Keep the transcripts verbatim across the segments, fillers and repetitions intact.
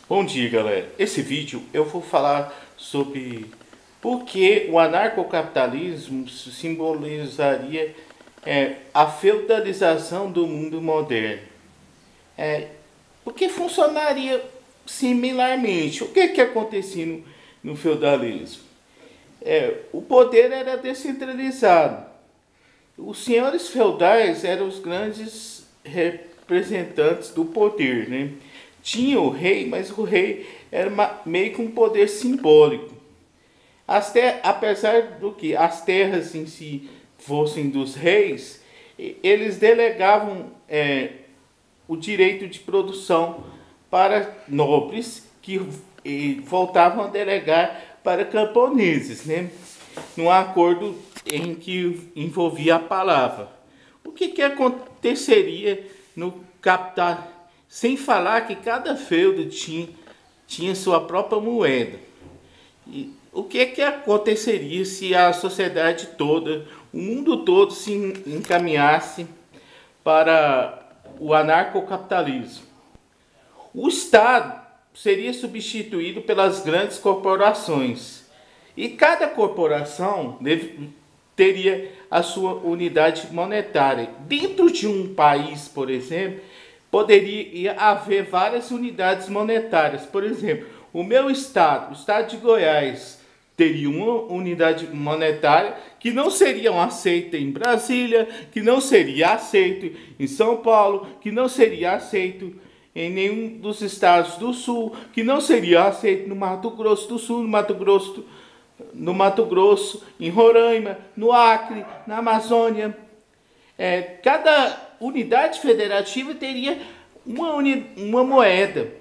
Bom dia, galera. Esse vídeo eu vou falar sobre por que o anarcocapitalismo simbolizaria é, a feudalização do mundo moderno. É, porque funcionaria similarmente. O que que acontecia no, no feudalismo? É, o poder era descentralizado. Os senhores feudais eram os grandes representantes do poder, né? Tinha o rei, mas o rei era uma, meio que um poder simbólico. As ter, apesar do que as terras em si fossem dos reis, eles delegavam é, o direito de produção para nobres que e, voltavam a delegar para camponeses, né? Num acordo em que envolvia a palavra. O que, que aconteceria no capital? Sem falar que cada feudo tinha, tinha sua própria moeda. E o que, que aconteceria se a sociedade toda, o mundo todo se encaminhasse para o anarcocapitalismo? O Estado seria substituído pelas grandes corporações. E cada corporação deve, teria a sua unidade monetária. Dentro de um país, por exemplo, poderia haver várias unidades monetárias. Por exemplo, o meu estado, o estado de Goiás, teria uma unidade monetária que não seria aceita em Brasília, que não seria aceito em São Paulo, que não seria aceito em nenhum dos estados do Sul, que não seria aceito no Mato Grosso do Sul, no Mato Grosso do no Mato Grosso, em Roraima, no Acre, na Amazônia. É, cada unidade federativa teria uma, uni, uma moeda,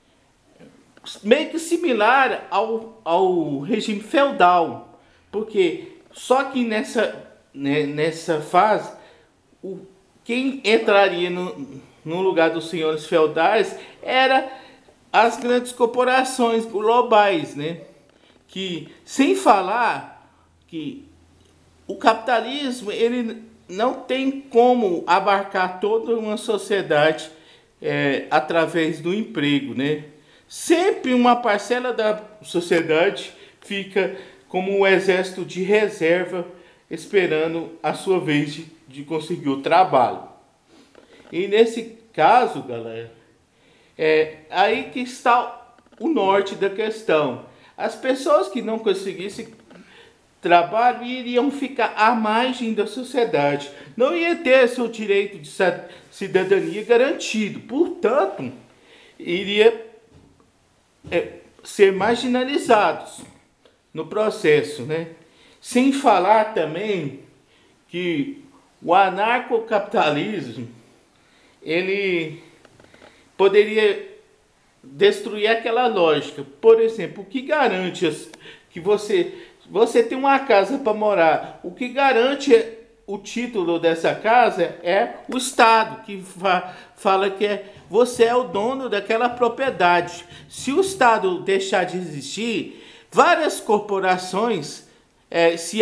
meio que similar ao, ao regime feudal, porque só que nessa, né, nessa fase, o, quem entraria no, no lugar dos senhores feudais era as grandes corporações globais, né? Que, sem falar que o capitalismo ele não tem como abarcar toda uma sociedade é, através do emprego, né? Sempre uma parcela da sociedade fica como um exército de reserva esperando a sua vez de, de conseguir o trabalho. E nesse caso, galera, é aí que está o norte da questão. As pessoas que não conseguissem trabalho iriam ficar à margem da sociedade. Não ia ter seu direito de cidadania garantido. Portanto, iria é, ser marginalizados no processo, né? Sem falar também que o anarcocapitalismo ele poderia destruir aquela lógica. Por exemplo, o que garante que você você tem uma casa para morar? O que garante o título dessa casa é o Estado, que fa fala que é, você é o dono daquela propriedade. Se o Estado deixar de existir, várias corporações é, se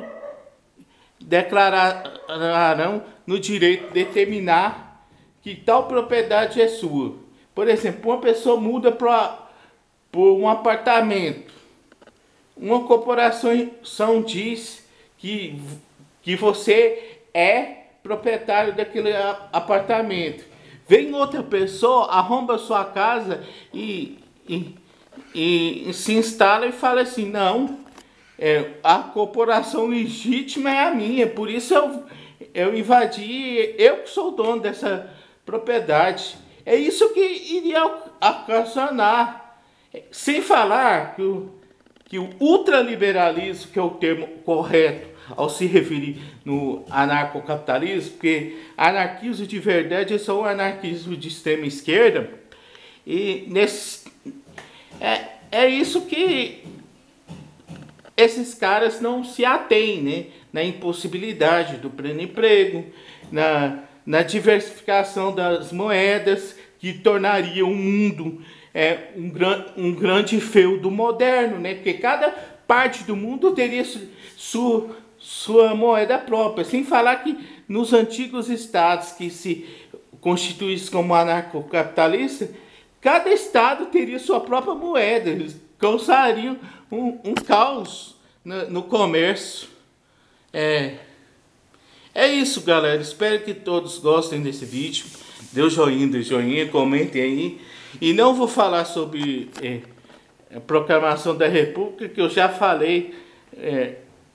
autodeclararão no direito de determinar que tal propriedade é sua. Por exemplo, uma pessoa muda para um apartamento. Uma corporação diz que, que você é proprietário daquele apartamento. Vem outra pessoa, arromba sua casa e, e, e se instala e fala assim, não, é, a corporação legítima é a minha, por isso eu, eu invadi, eu que sou o dono dessa propriedade. É isso que iria ocasionar. Sem falar que o, que o ultraliberalismo, que é o termo correto ao se referir no anarcocapitalismo, porque anarquismo de verdade é só o anarquismo de extrema esquerda, e nesse, é, é isso que esses caras não se atêm, né? Na impossibilidade do pleno emprego, na na diversificação das moedas, que tornaria o mundo é, um, gran, um grande feudo moderno, né? Porque cada parte do mundo teria su, su, sua moeda própria, sem falar que nos antigos estados que se constituíssem como anarcocapitalistas, cada estado teria sua própria moeda, eles causariam um, um caos no, no comércio. É, é isso, galera. Espero que todos gostem desse vídeo. Dê o joinha, dê o joinha, comentem aí. E não vou falar sobre é, a proclamação da República, que eu já falei é,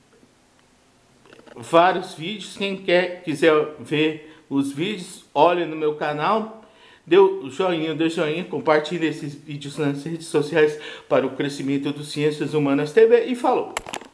vários vídeos. Quem quer, quiser ver os vídeos, olhe no meu canal. Dê o joinha, dê o joinha, compartilhe esses vídeos nas redes sociais para o crescimento do Ciências Humanas T V e falou!